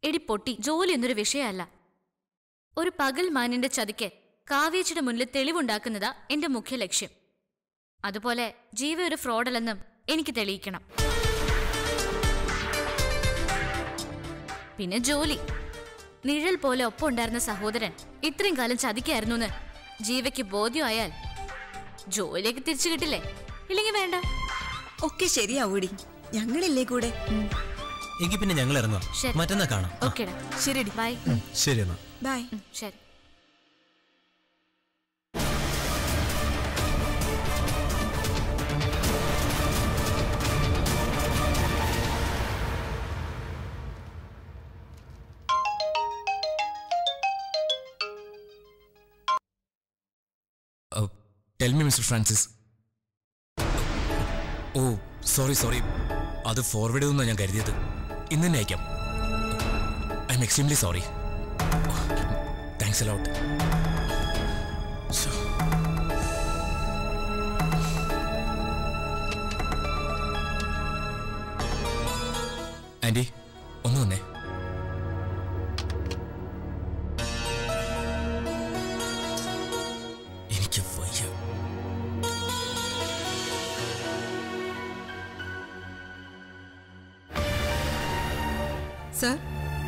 എടി പൊട്ടി, ജോലി എന്നൊരു വിഷയമല്ല. ഒരു പകൽ മാനിന്റെ ചതിക്ക് കാവ്യേച്ചിയുടെ മുന്നിൽ തെളിവുണ്ടാക്കുന്നതാ എന്റെ മുഖ്യ ലക്ഷ്യം. അതുപോലെ ജീവ ഒരു ഫ്രോഡല്ലെന്നും എനിക്ക് തെളിയിക്കണം. പിന്നെ ജോലി. നിഴൽ പോലെ ഒപ്പം ഉണ്ടായിരുന്ന സഹോദരൻ ഇത്രയും കാലം ചതിക്കായിരുന്നു ജീവയ്ക്ക് ബോധ്യമായാൽ ജോലിയൊക്കെ തിരിച്ചു കിട്ടില്ലേ? ഇല്ലെങ്കിൽ വേണ്ട. ഒക്കെ ശരിയാവൂടി, ഞങ്ങളില്ലേ കൂടെ. എങ്കിൽ പിന്നെ ഞങ്ങൾ ഇറങ്ങാം. മറ്റന്നാ കാണാം. ഓക്കേടാ, ശരി. ബൈ. ശരി എന്നാ ബൈ. ശരി. Tell me, Mr. Francis. Oh, sorry. അത് ഫോർവേഡ് ചെയ്തെന്നാണ് ഞാൻ കരുതിയത്. ഇന്ന് തന്നെ അയക്കാം. I'm extremely sorry. Thanks a lot. Aunty, ഒന്ന് വന്നേ. എനിക്ക് വയ്യ. സർ,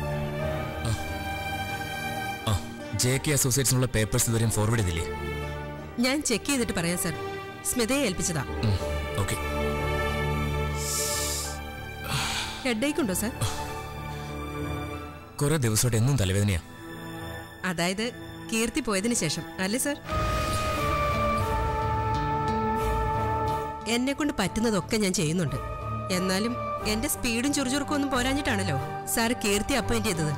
JK അസോസിയേറ്റ്സിനുള്ള പേപ്പേഴ്സ് ഇതുവരെയും ഫോർവേഡ് ചെയ്തില്ലേ? ഞാൻ ചെക്ക് ചെയ്തിട്ട് പറയാം സർ. സ്മിതയെ ഏൽപ്പിച്ചതാ. ഓക്കെ. ഹെഡേക്ക് ഉണ്ടോ സർ? കുറെ ദിവസമായിട്ട് എന്നും തലവേദനയാ. അതായത് കീർത്തി പോയതിനു ശേഷം അല്ലേ സർ? എന്നെ കൊണ്ട് പറ്റുന്നതൊക്കെ ഞാൻ ചെയ്യുന്നുണ്ട്. എന്നാലും എന്റെ സ്പീഡും ചുറുചുറുക്കും ഒന്നും പോരാഞ്ഞിട്ടാണല്ലോ സാർ കീർത്തി അപ്പോയിന്റ് ചെയ്തത്.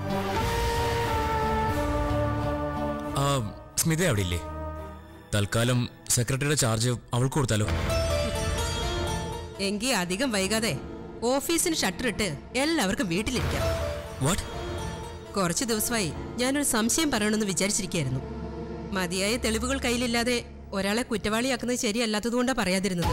സ്മിത അവിടെ ഇല്ലേ? തൽക്കാലം സെക്രട്ടറിയുടെ ചാർജ് അവൾക്ക് കൊടുത്താലോ? എങ്കിൽ അധികം വൈകാതെ ഓഫീസിന് ഷട്ടറിട്ട് എല്ലാവർക്കും വീട്ടിലിരിക്കാം. വാട്ട്? കുറച്ചു ദിവസമായി ഞാനൊരു സംശയം പറയണമെന്ന് വിചാരിച്ചിരിക്കുകയായിരുന്നു. മതിയായ തെളിവുകൾ കയ്യിലില്ലാതെ ഒരാളെ കുറ്റവാളിയാക്കുന്നത് ശരിയല്ലാത്തതുകൊണ്ടാണ് പറയാതിരുന്നത്.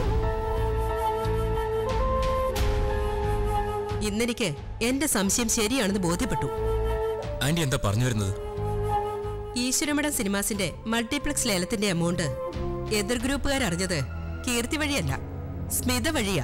ഇന്നെനിക്ക് എന്റെ സംശയം ശരിയാണെന്ന് ബോധ്യപ്പെട്ടു. ആന്റി എന്താ പറഞ്ഞു വരുന്നത്? ഈശ്വരമഠം സിനിമാസിന്റെ മൾട്ടിപ്ലക്സ് ലേലത്തിന്റെ എമൗണ്ട് എതിർ ഗ്രൂപ്പുകാർ അറിഞ്ഞത് കീർത്തി വഴിയല്ല, സ്മിത വഴിയാ.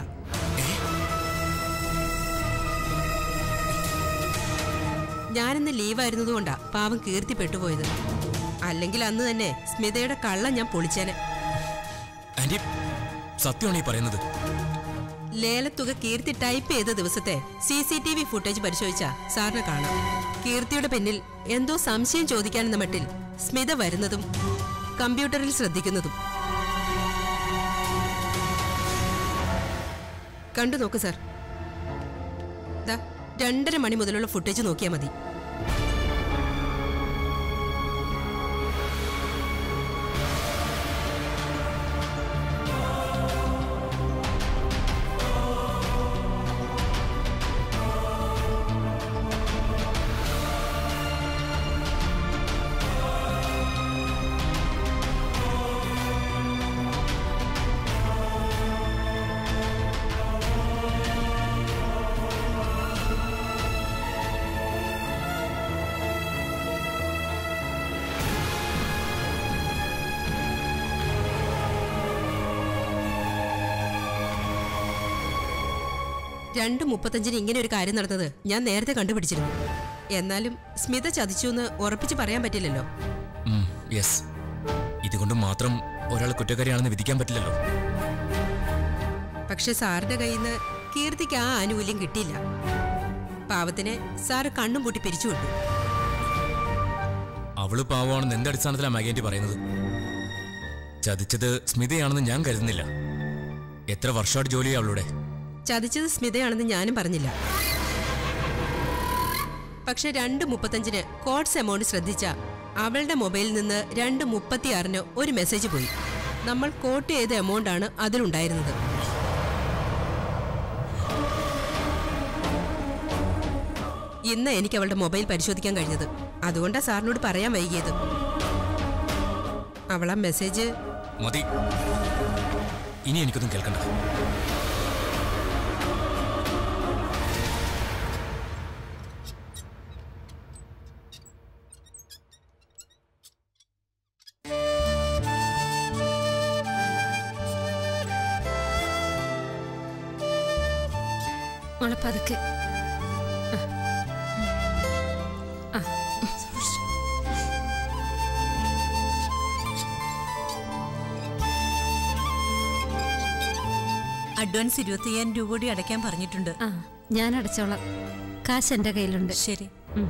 ഞാനിന്ന് ലീവായിരുന്നതുകൊണ്ടാ പാവം കീർത്തി പെട്ടുപോയത്. അല്ലെങ്കിൽ അന്ന് തന്നെ സ്മിതയുടെ കള്ളം ഞാൻ പൊളിച്ചേനെ. ആന്റി, സത്യമാണ് ഈ പറയുന്നത്? ലേലത്തുക കീർത്തി ടൈപ്പ് ചെയ്ത ദിവസത്തെ CCTV ഫുട്ടേജ് പരിശോധിച്ചാ സാറിന് കാണാം. കീർത്തിയുടെ പിന്നിൽ എന്തോ സംശയം ചോദിക്കാനെന്ന മട്ടിൽ സ്മിത വരുന്നതും കമ്പ്യൂട്ടറിൽ ശ്രദ്ധിക്കുന്നതും കണ്ടു നോക്ക് സാർ. 2:30 മണി മുതലുള്ള ഫുട്ടേജ് നോക്കിയാൽ മതി. രണ്ടും 35 ഇങ്ങനെ ഒരു കാര്യം നടന്നത് ഞാൻ നേരത്തെ കണ്ടുപിടിച്ചിരുന്നു. എന്നാലും സ്മിത ചതിച്ചു എന്ന് ഉറപ്പിച്ച് പറയാൻ പറ്റില്ലല്ലോ. യെസ്, ഇതുകൊണ്ട് മാത്രം ഒരാൾ കുറ്റക്കാരിയാണെന്ന് വിധിക്കാൻ പറ്റില്ലല്ലോ. പക്ഷെ സാറിന്റെ കയ്യിൽ നിന്ന് കീർത്തിക്ക് ആ ആനുകൂല്യം കിട്ടിയില്ല. പാവത്തിനെ സാറ് കണ്ണും പൂട്ടി പിരിച്ചുവിട്ടു. അവള് പാവമാണെന്ന് എന്റെ അടിസ്ഥാനത്തിലാണ് മകേന്റി പറയുന്നത്. ചതിച്ചത് സ്മിതയാണെന്ന് ഞാൻ കരുതുന്നില്ല. എത്ര വർഷമായിട്ട് ജോലിയാ അവളുടെ? ചതിച്ചത് സ്മിതയാണെന്ന് ഞാനും പറഞ്ഞില്ല. പക്ഷെ 2:35 കോഡ്സ് എമൗണ്ട് ശ്രദ്ധിച്ച അവളുടെ മൊബൈലിൽ നിന്ന് 2:36 ഒരു മെസ്സേജ് പോയി. നമ്മൾ കോട്ട് ചെയ്ത എമൗണ്ട് ആണ് അതിലുണ്ടായിരുന്നത്. ഇന്ന് എനിക്ക് അവളുടെ മൊബൈൽ പരിശോധിക്കാൻ കഴിഞ്ഞത്. അതുകൊണ്ടാണ് സാറിനോട് പറയാൻ വൈകിയത്. അവളാ മെസ്സേജ് മതി, ഇനി എനിക്കൊന്നും കേൾക്കണ്ട. മോളെ പതുക്കെ. അഡ്വാൻസ് 25,000 രൂപ കൂടി അടയ്ക്കാൻ പറഞ്ഞിട്ടുണ്ട്. ഞാൻ അടച്ചോളാം. കാശ് എന്റെ കയ്യിലുണ്ട്. ശരി.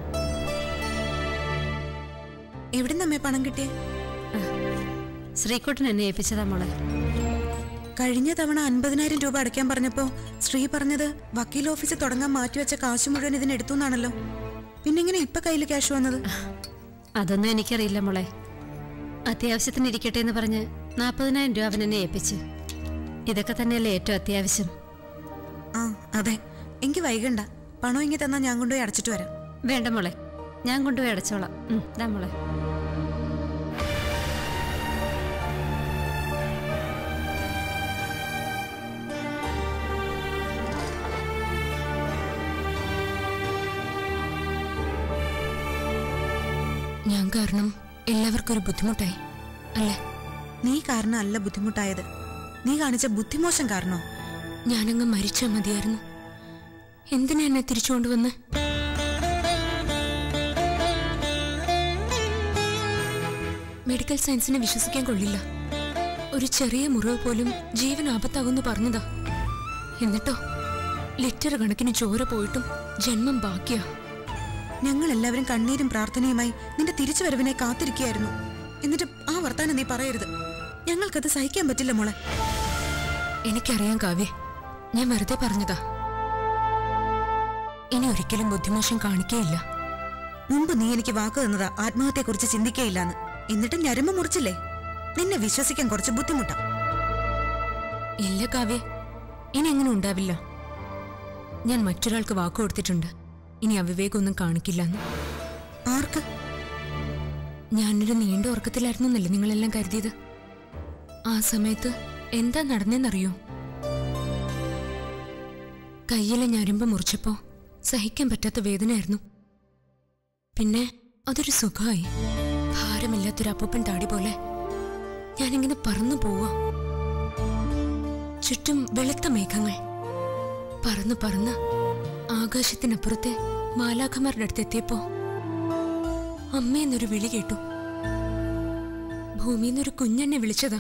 എവിടെ നമ്മെ പണം കിട്ടിയേ? ശ്രീകുട്ടൻ എന്നെ ഏൽപ്പിച്ചതാ മോളെ. കഴിഞ്ഞ തവണ 50,000 രൂപ അടയ്ക്കാൻ പറഞ്ഞപ്പോ ശ്രീ പറഞ്ഞത് വക്കീൽ ഓഫീസ് തുടങ്ങാൻ മാറ്റിവെച്ച കാശ് മുഴുവൻ ഇതിനെടുത്തു എന്നാണല്ലോ. പിന്നെങ്ങനെ ഇപ്പൊ കയ്യിൽ ക്യാഷ് വന്നത്? അതൊന്നും എനിക്കറിയില്ല മോളെ. അത്യാവശ്യത്തിന് ഇരിക്കട്ടെ എന്ന് പറഞ്ഞ് 40,000 രൂപ അവൻ എന്നെ ഏൽപ്പിച്ച്. ഇതൊക്കെ തന്നെയല്ലേ ഏറ്റവും അത്യാവശ്യം. അതെ. എനിക്ക് വൈകണ്ട. പണം ഇങ്ങി തന്നാ ഞാൻ കൊണ്ടുപോയി അടച്ചിട്ട് വരാം. വേണ്ട മോളെ, ഞാൻ കൊണ്ടുപോയി അടച്ചോളാം. ദാ മോളെ. ഞാൻ കാരണം എല്ലാവർക്കും ഒരു ബുദ്ധിമുട്ടായി അല്ലേ? നീ കാരണം അല്ല ബുദ്ധിമുട്ടായത്. നീ കാണിച്ച ബുദ്ധിമോശം കാരണോ? ഞാനങ്ങ് മരിച്ചാൽ മതിയായിരുന്നു. എന്തിനാ എന്നെ തിരിച്ചുകൊണ്ടുവന്ന്? മെഡിക്കൽ സയൻസിനെ വിശ്വസിക്കാൻ കൊള്ളില്ല. ഒരു ചെറിയ മുറിവ് പോലും ജീവൻ ആപത്താകുമെന്ന് പറഞ്ഞതാ. എന്നിട്ടോ ലിറ്റർ കണക്കിന് ചോര പോയിട്ടും ജന്മം ബാക്കിയാ. ഞങ്ങൾ എല്ലാവരും കണ്ണീരും പ്രാർത്ഥനയുമായി നിന്റെ തിരിച്ചുവരവിനെ കാത്തിരിക്കുകയായിരുന്നു. എന്നിട്ട് ആ വർത്താനം നീ പറയരുത്. ഞങ്ങൾക്കത് സഹിക്കാൻ പറ്റില്ല മോളെ. എനിക്കറിയാം കാവ്യ, ഞാൻ വെറുതെ പറഞ്ഞതാ. ഇനി ഒരിക്കലും ബുദ്ധിമോശം കാണിക്കുകയില്ല. മുമ്പ് നീ എനിക്ക് വാക്ക് തന്നതാ ആത്മഹത്യയെക്കുറിച്ച് ചിന്തിക്കുകയില്ലാന്ന്. എന്നിട്ട് ഞരമ്പ് മുറിച്ചില്ലേ? നിന്നെ വിശ്വസിക്കാൻ കുറച്ച് ബുദ്ധിമുട്ടാ. ഇല്ല കാവ്യ, ഇനി അങ്ങനെ ഉണ്ടാവില്ല. ഞാൻ മറ്റൊരാൾക്ക് വാക്ക് കൊടുത്തിട്ടുണ്ട്, ഇനി അവിവേകമൊന്നും കാണിക്കില്ലെന്ന്. ആർക്ക്? ഞാനൊരു നീണ്ട ഉറക്കത്തിലായിരുന്നു എന്നല്ലേ നിങ്ങളെല്ലാം കരുതിയത്? ആ സമയത്ത് എന്താ നടന്നെന്നറിയോ? കയ്യിലെ ഞരമ്പ് മുറിച്ചപ്പോ സഹിക്കാൻ പറ്റാത്ത വേദനയായിരുന്നു. പിന്നെ അതൊരു സുഖമായി. ഭാരമില്ലാത്തൊരു അപ്പൂപ്പൻ താടി പോലെ ഞാനിങ്ങനെ പറന്നു പോവാ. ചുറ്റും വെളുത്ത മേഘങ്ങൾ. പറന്ന് പറന്ന് ആകാശത്തിനപ്പുറത്തെ മാലാഖമാരുടെ അടുത്തെത്തിയപ്പോ അമ്മയെന്നൊരു വിളി കേട്ടു. ഭൂമിന്നൊരു കുഞ്ഞെന്നെ വിളിച്ചതാ.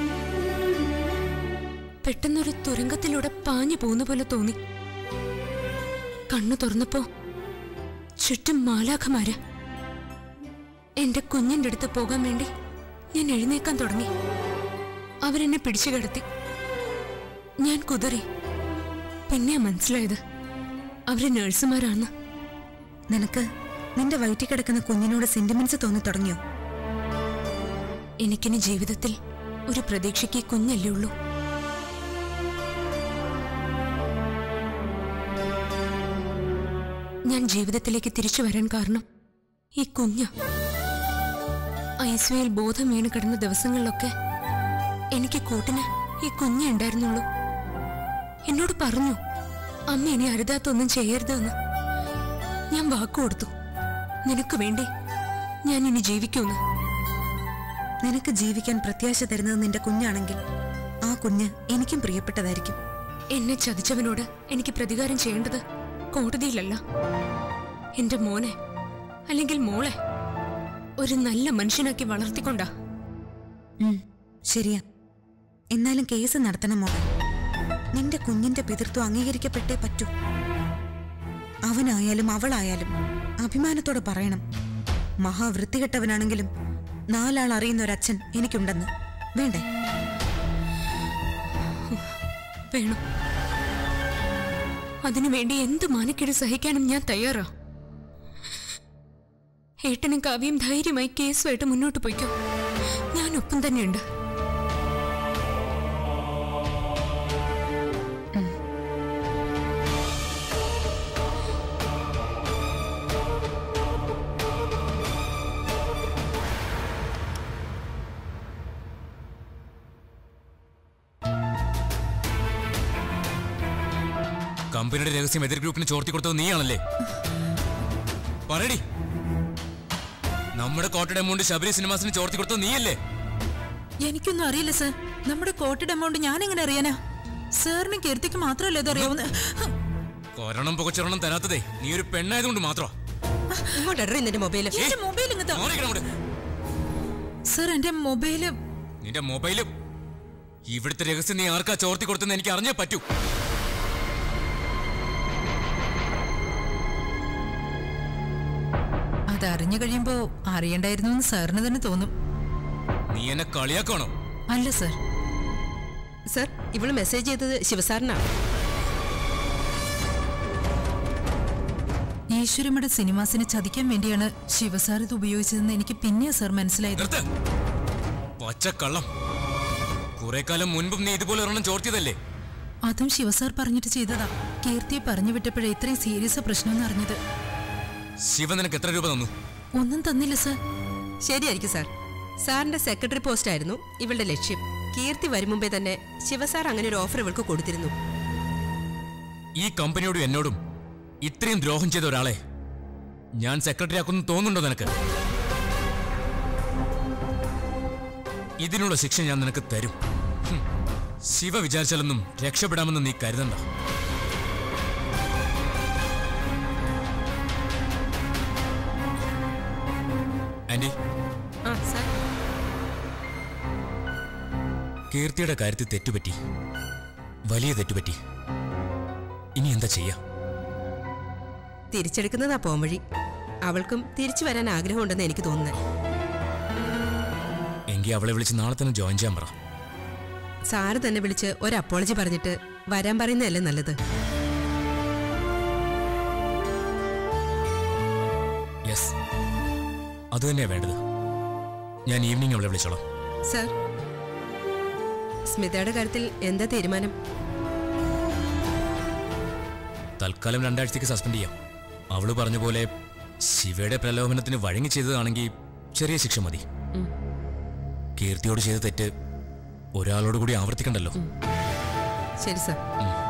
പെട്ടെന്നൊരു തുരങ്കത്തിലൂടെ പാഞ്ഞു പോകുന്ന പോലെ തോന്നി. കണ്ണു തുറന്നപ്പോ ചുറ്റും മാലാഖമാര്. എന്റെ കുഞ്ഞിന്റെ അടുത്ത് പോകാൻ വേണ്ടി ഞാൻ എഴുന്നേക്കാൻ തുടങ്ങി. അവരെന്നെ പിടിച്ചു കിടത്തി. ഞാൻ കുതറി. പിന്നെയാ മനസ്സിലായത് അവര് നഴ്സുമാരാണ്. നിനക്ക് നിന്റെ വയറ്റിൽ കിടക്കുന്ന കുഞ്ഞിനോട് സെന്റിമെന്റ്സ് തോന്നി തുടങ്ങിയോ? എനിക്കിനി ജീവിതത്തിൽ ഒരു പ്രതീക്ഷയ്ക്ക് കുഞ്ഞല്ലേ ഉള്ളൂ. ഞാൻ ജീവിതത്തിലേക്ക് തിരിച്ചു വരാൻ കാരണം ഈ കുഞ്ഞ. ഐസിയുയിൽ ബോധം വീണ് കിടന്ന ദിവസങ്ങളിലൊക്കെ എനിക്ക് കൂട്ടിന് ഈ കുഞ്ഞേ ഉണ്ടായിരുന്നുള്ളൂ. എന്നോട് പറഞ്ഞു അമ്മ ഇനി അരുതാത്തൊന്നും ചെയ്യരുതെന്ന്. ഞാൻ വാക്കു കൊടുത്തു, നിനക്ക് വേണ്ടി ഞാൻ ഇനി ജീവിക്കൂന്ന്. നിനക്ക് ജീവിക്കാൻ പ്രത്യാശ തരുന്നത് നിന്റെ കുഞ്ഞാണെങ്കിൽ ആ കുഞ്ഞ് എനിക്കും പ്രിയപ്പെട്ടതായിരിക്കും. എന്നെ ചതിച്ചവനോട് എനിക്ക് പ്രതികാരം ചെയ്യേണ്ടത് കോടതിയിലല്ല, എന്റെ മോനെ അല്ലെങ്കിൽ മോളെ ഒരു നല്ല മനുഷ്യനാക്കി വളർത്തിക്കൊണ്ടാ. ശരിയാ. എന്നാലും കേസ് നടത്തണം മോളെ. നിന്റെ കുഞ്ഞിന്റെ പിതൃത്വം അംഗീകരിക്കപ്പെട്ടേ പറ്റൂ. അവനായാലും അവളായാലും അഭിമാനത്തോടെ പറയണം, മഹാവൃത്തികെട്ടവനാണെങ്കിലും 4 ആൾ അറിയുന്ന ഒരച്ഛൻ എനിക്കുണ്ടെന്ന്. വേണ്ടേ? വേണം. അതിനുവേണ്ടി എന്ത് മാനക്കേട് സഹിക്കാനും ഞാൻ തയ്യാറാ. ഏട്ടനും കാവ്യം ധൈര്യമായി കേസുമായിട്ട് മുന്നോട്ട് പോയിക്കോ. ഞാൻ ഒപ്പം തന്നെയുണ്ട്. കമ്പനിയുടെ രഹസ്യം എതിർ ഗ്രൂപ്പിന് ചോർത്തി കൊടുത്തത് നീയാണല്ലേ? പറയടി. നമ്മുടെ കോട്ടഡ് എമൗണ്ട് ശബരി സിനിമാസിന് ചോർത്തി കൊടുത്തത് നീയല്ലേ? എനിക്കൊന്നും അറിയില്ല സർ. നമ്മുടെ കോട്ടഡ് എമൗണ്ട് ഞാൻ എങ്ങനെ അറിയാനാ? സാറിന് കീർത്തിക്ക് മാത്രമല്ലേ ഇത് അറിയാവുന്ന. കൊരണം പുകച്ചൊരണം തരാത്തതേ നീ ഒരു പെണ്ണായതുകൊണ്ട് മാത്രമാ. ഇങ്ങോട്ട് ഇടറി നിന്റെ മൊബൈല്. എന്റെ മൊബൈൽ സർ, എന്റെ മൊബൈല്. നിന്റെ മൊബൈല് ഇവിടുത്തെ രഹസ്യം നീ ആർക്കാ ചോർത്തി കൊടുത്തെന്ന് എനിക്ക് അറിഞ്ഞേ പറ്റൂ. അതറിഞ്ഞു കഴിയുമ്പോ അറിയണ്ടായിരുന്നു എന്ന് സാറിന് തന്നെ തോന്നും. നീ എന്നെ കളിയാക്കണോ? അല്ല സർ. സർ, ഇവള് മെസ്സേജ് ചെയ്തത് ശിവസാറിനാണ്. ഈശ്വരമ്മയുടെ സിനിമാസിനെ ചതിക്കാൻ വേണ്ടിയാണ് ശിവസാർ ഇത് ഉപയോഗിച്ചതെന്ന് എനിക്ക് പിന്നെ സർ മനസ്സിലായത്. പച്ചക്കള്ളം. കുറെ കാലം മുൻപും നീ ഇതുപോലെ ഒരെണ്ണം ചോർത്തിയതല്ലേ? അതും ശിവസാർ പറഞ്ഞിട്ട് ചെയ്തതാ. കീർത്തിയെ പറഞ്ഞു വിട്ടപ്പോഴേ ഇത്രയും സീരിയസ് പ്രശ്നം അറിഞ്ഞത്. ശിവ നിനക്ക് എത്ര രൂപ തന്നു? ഒന്നും തന്നില്ല സർ. ശരിയായിരിക്കും സാർ. സാറിന്റെ സെക്രട്ടറി പോസ്റ്റ് ആയിരുന്നു ഇവളുടെ ലക്ഷ്യം. കീർത്തി വരും മുമ്പേ തന്നെ ശിവസാർ അങ്ങനെ ഒരു ഓഫർ ഇവൾക്ക് കൊടുത്തിരുന്നു. ഈ കമ്പനിയോടും എന്നോടും ഇത്രയും ദ്രോഹം ചെയ്ത ഒരാളെ ഞാൻ സെക്രട്ടറി ആക്കുന്നു തോന്നുന്നുണ്ടോ നിനക്ക്? ഇതിനുള്ള ശിക്ഷ ഞാൻ നിനക്ക് തരും. ശിവ വിചാരിച്ചാലൊന്നും രക്ഷപ്പെടാമെന്ന് നീ കരുതണ്ട. ആന്റി, കീർത്തിയുടെ കാര്യത്തിൽ തെറ്റുപറ്റി, വലിയ തെറ്റുപറ്റി. ഇനി എന്താ ചെയ്യാ? തിരിച്ചെടുക്കുന്നതാ പോംവഴി. അവൾക്കും തിരിച്ചു വരാൻ ആഗ്രഹമുണ്ടെന്ന് എനിക്ക് തോന്നുന്നത്. എങ്കിൽ അവളെ വിളിച്ച് നാളെ തന്നെ ജോയിൻ ചെയ്യാൻ പറ. സാറ് തന്നെ വിളിച്ച് ഒരു അപ്പോളജി പറഞ്ഞിട്ട് വരാൻ പറയുന്നതല്ലേ നല്ലത്. യെസ്, അത് തന്നെയാ വേണ്ടത്. ഞാൻ ഈവനിങ് അവളെ വിളിച്ചോളാം. സാർ, സ്മിതയുടെ കാര്യത്തിൽ എന്താ തീരുമാനം? തൽക്കാലം 2 ആഴ്ചക്ക് സസ്പെൻഡ് ചെയ്യാം. അവള് പറഞ്ഞ പോലെ ശിവയുടെ പ്രലോഭനത്തിന് വഴങ്ങി ചെയ്തതാണെങ്കിൽ ചെറിയ ശിക്ഷ മതി. കീർത്തിയോട് ചെയ്ത തെറ്റ് ഒരാളോട് കൂടി ആവർത്തിക്കണ്ടല്ലോ. ശരി സാർ.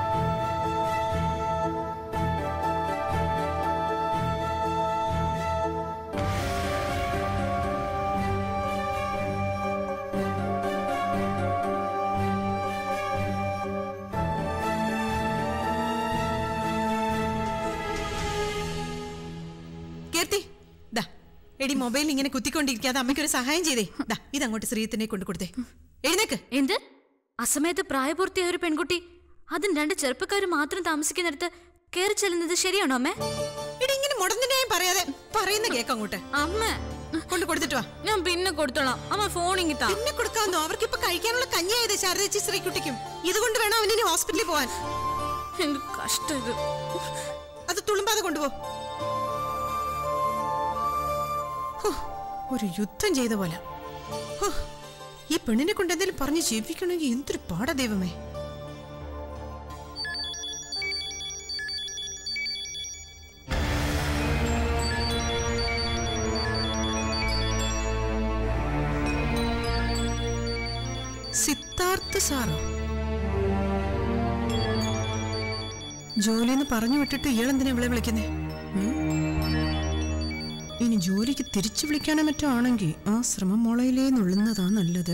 കീർത്തി, ദാ എടി മൊബൈൽ ഇങ്ങനെ കുത്തിക്കൊണ്ടിരിക്കാതെ അമ്മയ്ക്കൊരു സഹായം ചെയ്തേ. ദാ ഇതങ്ങോട്ട് ശ്രീത്തിനെ കൊണ്ടു കൊടുത്തേ. എഴുന്നേക്ക്. എന്ത്? അസമയത്ത് പ്രായപൂർത്തിയായ ഒരു പെൺകുട്ടി, അതും 2 ചെറുപ്പക്കാർ മാത്രം താമസിക്കുന്നിടത്ത് കയറി ചെല്ലുന്നത് ശരിയാണോ അമ്മേ? എടി ഇങ്ങനെ മുടന്തിനായും പറയാതെ പറയുന്ന കേക്ക് അങ്ങോട്ട്. അമ്മ കൊണ്ട് കൊടുത്തിട്ട് വാ. ഞാൻ പിന്നെ കൊടുത്തോളാം. അമ്മ ഫോണിങ്ങി താ. പിന്നെ കൊടുക്കാവുന്നോ? അവർക്കിപ്പൊ കഴിക്കാനുള്ള കഞ്ഞിയായത് ശാരദച്ചി ശ്രീക്കുട്ടിക്കും. ഇതുകൊണ്ട് വേണം അവനിനി ഹോസ്പിറ്റലിൽ പോവാൻ. എന്ത് കഷ്ടം ഇത്. അത് തുളുമ്പാതെ കൊണ്ടുപോ. ഒരു യുദ്ധം ചെയ്ത പോലെ. ഈ പെണ്ണിനെ കൊണ്ട് എന്തെങ്കിലും പറഞ്ഞ് ജീവിക്കണമെങ്കിൽ എന്തൊരു പാടാ ദൈവമേ. സിദ്ധാർത്ഥ സാറോ? ജോലിന്ന് പറഞ്ഞു വിട്ടിട്ട് ഇയാളെന്തിനാ ഇവിടെ വിളിക്കുന്നേ? ഇനി ജോലിക്ക് തിരിച്ചു വിളിക്കാനോ മറ്റോ ആണെങ്കിൽ ആ ശ്രമം മുളയിലേ നുള്ളുന്നതാ നല്ലത്.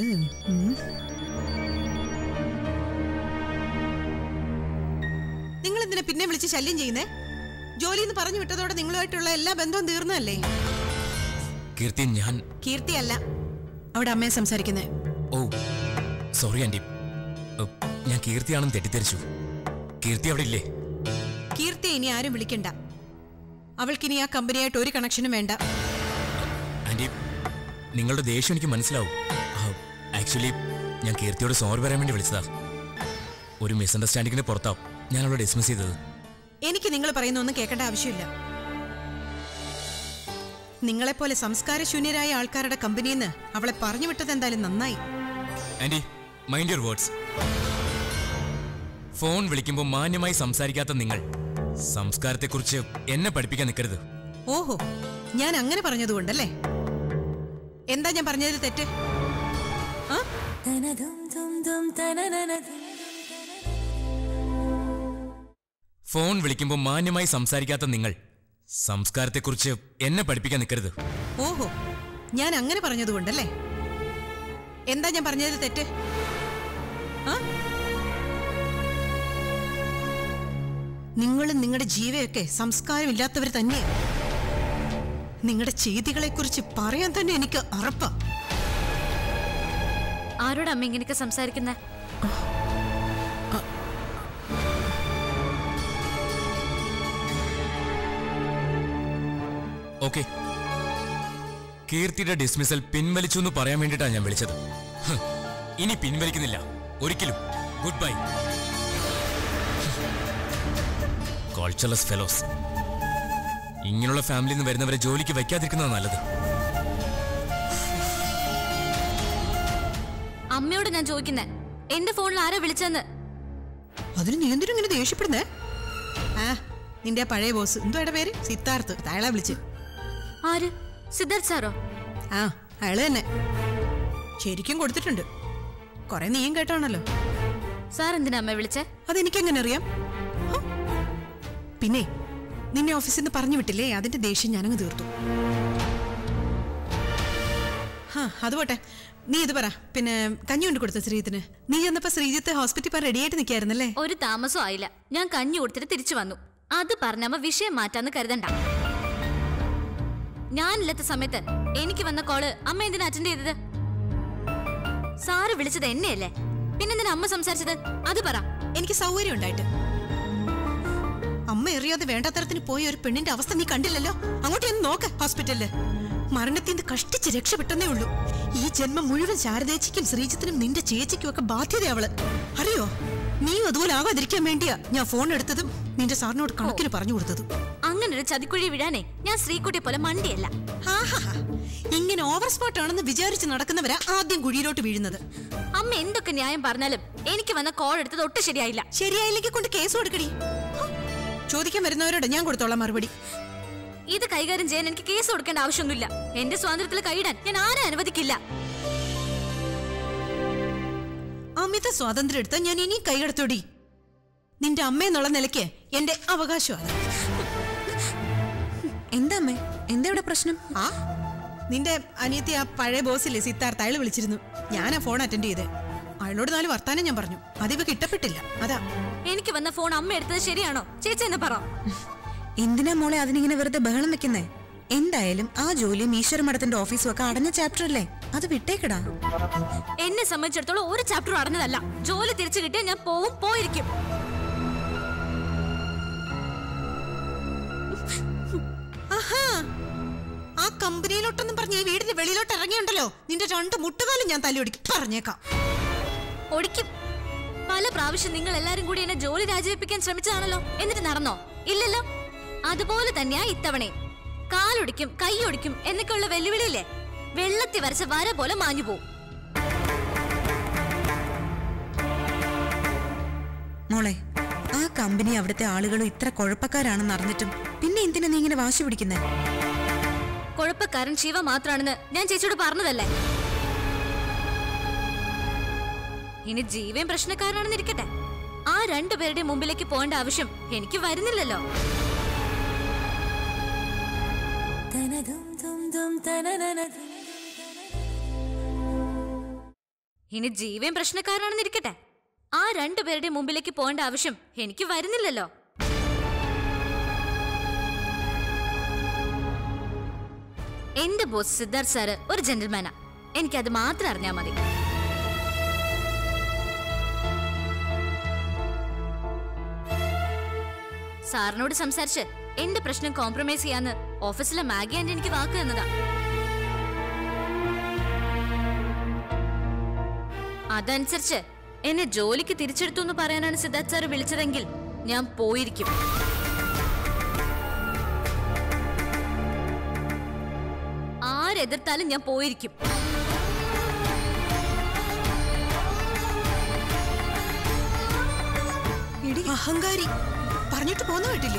നിങ്ങൾ എന്തിനാ പിന്നെ വിളിച്ച് ശല്യം ചെയ്യുന്നേ? ജോലിന്ന് പറഞ്ഞു വിട്ടതോടെ നിങ്ങളുമായിട്ടുള്ള എല്ലാ ബന്ധവും തീർന്നല്ലേ? കീർത്തി, ഞാൻ കീർത്തിയല്ല അവിടെ അമ്മയെ സംസാരിക്കുന്നേ. ഓ സോറി ആന്റി, ഞാൻ കീർത്തിയാണെന്ന് തെറ്റിദ്ധരിച്ചു. കീർത്തി അവിടെ ഇല്ലേ? കീർത്തിയെ ഇനി ആരും വിളിക്കണ്ട. അവൾക്കിനി ആ കമ്പനിയായിട്ട് ഒരു കണക്ഷനും വേണ്ട. ആന്റി, നിങ്ങളുടെ ദേഷ്യം എനിക്ക് മനസ്സിലാവും. ആക്ച്വലി ഞാൻ കീർത്തിയോട് സോറി പറയാൻ വേണ്ടി വിളിച്ചതാ. ഒരു മിസ്അണ്ടർസ്റ്റാൻഡിങ്ങിന് പുറത്താവും ഞാൻ അവളെ ഡിസ്മിസ് ചെയ്തത്. എനിക്ക് നിങ്ങൾ പറയുന്ന ഒന്നും കേൾക്കേണ്ട ആവശ്യമില്ല. നിങ്ങളെപ്പോലെ സംസ്കാരശൂന്യരായ ആൾക്കാരുടെ കമ്പനിയിൽ നിന്ന് അവളെ പറഞ്ഞു വിട്ടത് എന്തായാലും നന്നായി. Aunty, mind your words. Phone വിളിക്കുമ്പോൾ മാന്യമായി സംസാരിക്കാത്ത നിങ്ങൾ സംസ്കാരത്തെക്കുറിച്ച് എന്നെ പഠിപ്പിക്കാൻ നിൽക്കരുത്. ഓഹോ, ഞാൻ അങ്ങനെ പറഞ്ഞതുകൊണ്ടല്ലേ? എന്താ ഞാൻ പറഞ്ഞതിൽ തെറ്റ്? ഫോൺ വിളിക്കുമ്പോൾ മാന്യമായി സംസാരിക്കാത്ത നിങ്ങൾ സംസ്കാരത്തെക്കുറിച്ച് എന്നെ പഠിപ്പിക്കാൻ നിൽക്കരുത്. ഓഹോ, ഞാൻ അങ്ങനെ പറഞ്ഞതുകൊണ്ടല്ലേ? എന്താ ഞാൻ പറഞ്ഞതിൽ തെറ്റ്? നിങ്ങളും നിങ്ങളുടെ ജീവയൊക്കെ സംസ്കാരമില്ലാത്തവർ തന്നെയാണ്. നിങ്ങളുടെ ചെയ്തികളെ കുറിച്ച് പറയാൻ തന്നെ എനിക്ക് അറപ്പാ. ആരോട് അമ്മ ഇങ്ങനെയൊക്കെ സംസാരിക്കുന്നേ? ഓക്കെ, കീർത്തിയുടെ ഡിസ്മിസൽ പിൻവലിച്ചു എന്ന് പറയാൻ വേണ്ടിയിട്ടാണ് ഞാൻ വിളിച്ചത്. ഇനി പിൻവലിക്കുന്നില്ല ഒരിക്കലും. Goodbye. Cultureless fellows. ഇങ്ങനെയുള്ള ഫാമിലിയിൽ നിന്ന് വരുന്നവരെ ജോലിക്ക് വയ്ക്കാതിരിക്കുന്നതാണ് നല്ലത്. അമ്മയോട് ഞാൻ ചോദിക്കുന്നേ, എന്റെ ഫോണിൽ ആരാ വിളിച്ചെന്ന്? അതിന് നീ എന്തിനും ഇങ്ങനെ ദേഷ്യപ്പെടുന്നേ? നിന്റെ പഴയ ബോസ് എന്തുവാടെ പേര്? സിദ്ധാർത്ഥ്. അയാളെ വിളിച്ച്. ആര്? സിദ്ധാർത്ഥ് സാറോ? അയാള് തന്നെ. ശരിക്കും കൊടുത്തിട്ടുണ്ട്. കൊറേ നീയും കേട്ടാണല്ലോ. സാർ എന്തിനാ അമ്മ വിളിച്ചേ? അതെനിക്കെങ്ങനെ അറിയാം? പിന്നെ നിന്നെ ഓഫീസിൽ നിന്ന് പറഞ്ഞു വിട്ടില്ലേ, അതിന്റെ ദേഷ്യം ഞാനങ്ങ് തീർത്തു. അത് പോട്ടെ, നീ ഇത് പറ. പിന്നെ കഞ്ഞി കൊണ്ട് കൊടുത്ത ശ്രീജിത്തിന്? നീ ചെന്നപ്പോ ശ്രീജിത്ത് ഹോസ്പിറ്റലിൽ റെഡി ആയിട്ട് നിൽക്കായിരുന്നല്ലേ? ഒരു താമസം ആയില്ല. ഞാൻ കഞ്ഞി കൊടുത്തിട്ട് തിരിച്ചു വന്നു. അത് പറഞ്ഞമ്മ വിഷയം മാറ്റാന്ന് കരുതണ്ട. ഞാനില്ലാത്ത സമയത്ത് എനിക്ക് വന്ന കോള് അമ്മ എന്തിനാ അറ്റൻഡ് ചെയ്തത്? സാറ് വിളിച്ചത് എന്നെയല്ലേ? പിന്നെന്തിനാ അമ്മ സംസാരിച്ചത്? അത് പറ. എനിക്ക് സൗകര്യം ഉണ്ടായിട്ട്. അമ്മ എറിയാതെ വേണ്ടാത്തരത്തിന് പോയ ഒരു പെണ്ണിന്റെ അവസ്ഥ നീ കണ്ടില്ലല്ലോ. അങ്ങോട്ട് ഒന്ന് നോക്ക് ഹോസ്പിറ്റലില്. മരണത്തിൽ നിന്ന് കഷ്ടിച്ച് രക്ഷപ്പെട്ടെന്നേ ഉള്ളൂ. ഈ ജന്മം മുഴുവൻ ശാരദേച്ചിക്കും ശ്രീജിത്തിനും നിന്റെ ചേച്ചിക്കും ഒക്കെ ബാധ്യതയവള്. അറിയോ? നീ അതുപോലെ ആകാതിരിക്കാൻ വേണ്ടിയാ ഞാൻ ഫോൺ എടുത്തതും നിന്റെ സാറിനോട് കണക്കിന് പറഞ്ഞു കൊടുത്തതും. അങ്ങനെ ഒരു ചതിക്കുഴി വീഴാനേ ഞാൻ ശ്രീകുട്ടിയെ പോലെ മണ്ടിയല്ല. ഇങ്ങനെ ഓവർ സ്പോട്ട് ആണെന്ന് വിചാരിച്ച് നടക്കുന്നവരാ ആദ്യം കുഴിയിലോട്ട് വീഴുന്നത്. അമ്മ എന്തൊക്കെ ന്യായം പറഞ്ഞാലും എനിക്ക് വന്ന കോൾ എടുത്തത് ഒട്ടും ശരിയായില്ല. ശരിയായില്ലെങ്കിൽ കൊണ്ട് കേസ് കൊടുക്കടി. ചോദിക്കാൻ വരുന്നവരോട് ഞാൻ കൊടുത്തോളാം മറുപടി. ഇത് കൈകാര്യം ചെയ്യാൻ എനിക്ക് കേസ് കൊടുക്കേണ്ട ആവശ്യമൊന്നുമില്ല. എന്റെ സ്വാതന്ത്ര്യത്തിൽ കൈയിടാൻ ഞാൻ ആരെ അനുവദിക്കില്ല. അമിത സ്വാതന്ത്ര്യം എടുത്താൽ ഞാൻ ഇനി കൈകടത്തോടി. നിന്റെ അമ്മയെന്നുള്ള നിലയ്ക്ക് എന്റെ അവകാശമാണ്. എന്താ അമ്മേ, എന്താ ഇവിടെ പ്രശ്നം? നിന്റെ അനിയത്തി ആ പഴയ ബോസില്ലേ സിദ്ധാർത്ഥ, അയാൾ വിളിച്ചിരുന്നു. ഞാനാ ഫോൺ അറ്റൻഡ് ചെയ്തേ. അയാളോട് 4 വർത്താനം ഞാൻ പറഞ്ഞു. അതിവ കിട്ടപ്പെട്ടില്ല. അതാ എനിക്ക് വന്ന ഫോൺ അമ്മ എടുത്തത് ശരിയാണോ ചേച്ചി എന്ന് പറ. എന്തിനാ മോളെ അതിനിങ്ങനെ വെറുതെ ബഹളം വെക്കുന്നേ? എന്തായാലും ആ ജോലിയും ഈശ്വരമഠത്തിന്റെ ഓഫീസും ഒക്കെ അടഞ്ഞ ചാപ്റ്റർ അല്ലേ, അത് വിട്ടേക്കടാ. എന്നെ സംബന്ധിച്ചിടത്തോളം ഒരു ചാപ്റ്റർ അടഞ്ഞതല്ല. ജോലി തിരിച്ചു കിട്ടിയാൽ ഞാൻ പോയിരിക്കും. ആ കമ്പനിയിലോട്ടൊന്നും പറഞ്ഞ ഈ വീടിന്റെ വെളിയിലോട്ട് ഇറങ്ങിയുണ്ടല്ലോ, നിന്റെ 2 മുട്ടുകാലും ഞാൻ തല്ലിയൊടിക്കും. പറഞ്ഞേക്കാം. ഒടിക്കും. പല പ്രാവശ്യം നിങ്ങൾ എല്ലാരും കൂടി എന്നെ ജോലി രാജിവെപ്പിക്കാൻ ശ്രമിച്ചതാണല്ലോ. എന്നിട്ട് നടന്നോ? ഇല്ലല്ലോ. അതുപോലെ തന്നെയാ ഇത്തവണ. കാലൊടിക്കും കൈയൊടിക്കും എന്നൊക്കെയുള്ള വെല്ലുവിളിയില്ലേ, വെള്ളത്തി വരച്ച വര പോലെ മാഞ്ഞു പോവും. മോളെ, ആ കമ്പനി അവിടുത്തെ ആളുകളും ഇത്ര കുഴപ്പക്കാരാണെന്ന് അറിഞ്ഞിട്ടും പിന്നെ എന്തിനാ നീ ഇങ്ങനെ വാശി പിടിക്കുന്നേ? കുഴപ്പക്കാരൻ ശിവ മാത്രാണെന്ന് ഞാൻ ചേച്ചിയോട് പറഞ്ഞതല്ലേ. ഇനി ജീവൻ പ്രശ്നക്കാരനാണെന്ന് ഇരിക്കട്ടെ, ആ 2 പേരുടെ മുമ്പിലേക്ക് പോകേണ്ട ആവശ്യം എനിക്ക് വരുന്നില്ലല്ലോ. ഇനി ജീവൻ പ്രശ്നക്കാരനാണെന്ന് ഇരിക്കട്ടെ, ആ 2 പേരുടെ മുമ്പിലേക്ക് പോകേണ്ട ആവശ്യം എനിക്ക് വരുന്നില്ലല്ലോ. എന്റെ ബോസ് സിദ്ധാർത്ഥ് സാറ് ഒരു ജെന്റിൽമാനാ. എനിക്കത് മാത്രം അറിഞ്ഞാൽ മതി. സാറിനോട് സംസാരിച്ച് എന്റെ പ്രശ്നം കോംപ്രമൈസ് ചെയ്യാന്ന് ഓഫീസിലെ മാഗി ആൻറ്റി എനിക്ക് വാക്ക് തന്നതാ. അതനുസരിച്ച് എന്നെ ജോലിക്ക് തിരിച്ചെടുത്തു എന്ന് പറയാനാണ് സിദ്ധാർത്ഥ് സാറ് വിളിച്ചതെങ്കിൽ ഞാൻ പോയിരിക്കും. ആരെതിർത്താലും ഞാൻ പോയിരിക്കും. അഹങ്കാരി പറഞ്ഞിട്ട് പോന്ന കേട്ടില്ലേ?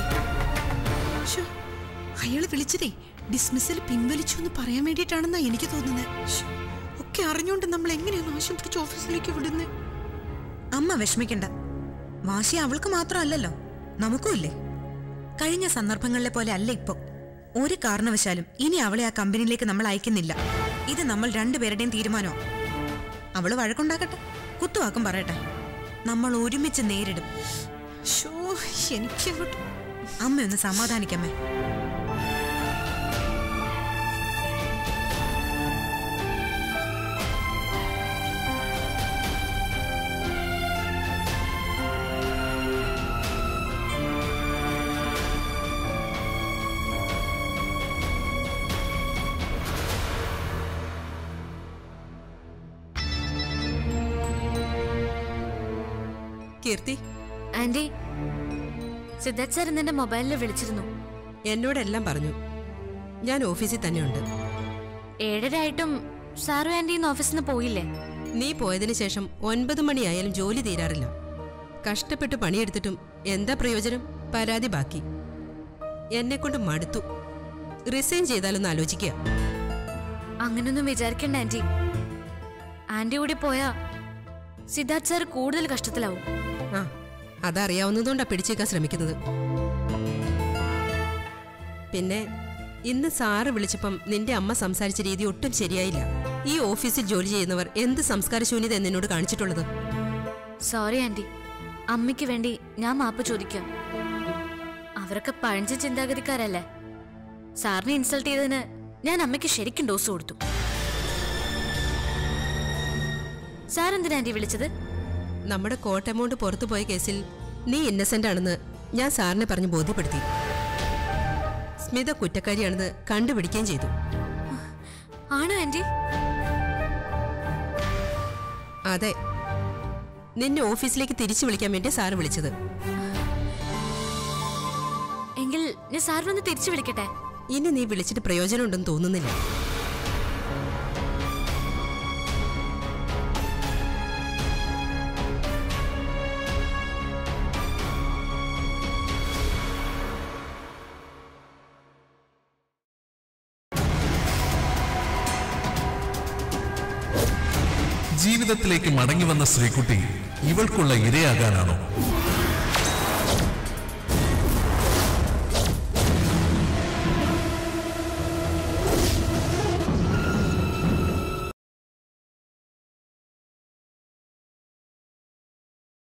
അയാള് വിളിച്ചതേ ഡിസ്മിസൽ പിൻവലിച്ചു എന്ന് പറയാൻ വേണ്ടിയിട്ടാണെന്നാ എനിക്ക് തോന്നുന്നത്. ഒക്കെ അറിഞ്ഞുകൊണ്ട് നമ്മൾ എങ്ങനെയാണ് നാശം പിടിച്ച് ഓഫീസിലേക്ക് വിടുന്നത്? അമ്മ വിഷമിക്കണ്ട. വാശി അവൾക്ക് മാത്രമല്ലല്ലോ, നമുക്കും ഇല്ലേ. കഴിഞ്ഞ സന്ദർഭങ്ങളിലെ പോലെ അല്ല ഇപ്പൊ. ഒരു കാരണവശാലും ഇനി അവളെ ആ കമ്പനിയിലേക്ക് നമ്മൾ അയക്കുന്നില്ല. ഇത് നമ്മൾ 2 പേരുടെയും തീരുമാനമാണ്. അവള് വഴക്കുണ്ടാക്കട്ടെ, കുത്തുവാക്കും പറയട്ടെ, നമ്മൾ ഒരുമിച്ച് നേരിടും. എനിക്കങ്ങോട്ട് അമ്മ ഒന്ന് സമാധാനിക്കമ്മേ. കീർത്തി, ആന്റി, സിദ്ധാർത്ഥ് സാർ ഇന്നെന്റെ മൊബൈലിൽ വിളിച്ചിരുന്നു. എന്നോടെല്ലാം പറഞ്ഞു. ഞാൻ ഓഫീസിൽ തന്നെയുണ്ട്. 7:30 ആയിട്ടും സാറും ആന്റി ഇന്ന് ഓഫീസിൽ നിന്ന് പോയില്ലേ? നീ പോയതിനു ശേഷം 9 മണിയായാലും ജോലി തീരാറില്ല. കഷ്ടപ്പെട്ട് പണിയെടുത്തിട്ടും എന്താ പ്രയോജനം? പരാതി ബാക്കി. എന്നെക്കൊണ്ട് മടുത്തു. റിസൈൻ ചെയ്താലൊന്ന് ആലോചിക്കുക. അങ്ങനൊന്നും വിചാരിക്കണ്ട ആന്റി. ആന്റി കൂടി പോയാ സിദ്ധാർത്ഥ് സാർ കൂടുതൽ കഷ്ടത്തിലാവും. ആ, അതറിയാവുന്നതുകൊണ്ടാ പിടിച്ചേക്കാൻ ശ്രമിക്കുന്നത്. പിന്നെ ഇന്ന് സാറ് വിളിച്ചപ്പം നിന്റെ അമ്മ സംസാരിച്ച രീതി ഒട്ടും ശരിയായില്ല. ഈ ഓഫീസിൽ ജോലി ചെയ്യുന്നവർ എന്ത് സംസ്കാരശൂന്യത എന്നോട് കാണിച്ചിട്ടുള്ളത്? സോറി ആന്റി, അമ്മയ്ക്ക് വേണ്ടി ഞാൻ മാപ്പ് ചോദിക്കാം. അവരൊക്കെ പഴഞ്ച ചിന്താഗതിക്കാരല്ലേ. സാറിനെ ഇൻസൾട്ട് ചെയ്തതിന് ഞാൻ അമ്മയ്ക്ക് ശരിക്കും ഡോസ് കൊടുത്തു. സാർ എന്തിനാ ആന്റി വിളിച്ചത്? നമ്മുടെ കോട്ട് എമൗണ്ട് പുറത്തു പോയ കേസിൽ നീ ഇന്നസെന്റ് ആണെന്ന് ഞാൻ സാറിനെ പറഞ്ഞ് ബോധ്യപ്പെടുത്തി. സ്മിത കുറ്റക്കാരിയാണെന്ന് കണ്ടുപിടിക്കുകയും ചെയ്തു. ആണോ ആന്റി? അതെ, നിന്നെ ഓഫീസിലേക്ക് തിരിച്ചു വിളിക്കാൻ വേണ്ടി സാറ് വിളിച്ചത്. എങ്കിൽ ഞാൻ സാറിനൊന്ന് തിരിച്ചു വിളിക്കട്ടെ? ഇനി നീ വിളിച്ചിട്ട് പ്രയോജനമുണ്ടെന്ന് തോന്നുന്നില്ല. ജീവിതത്തിലേക്ക് മടങ്ങി വന്ന ശ്രീകുട്ടി ഇവൾക്കുള്ള ഇരയാകാനാണോ?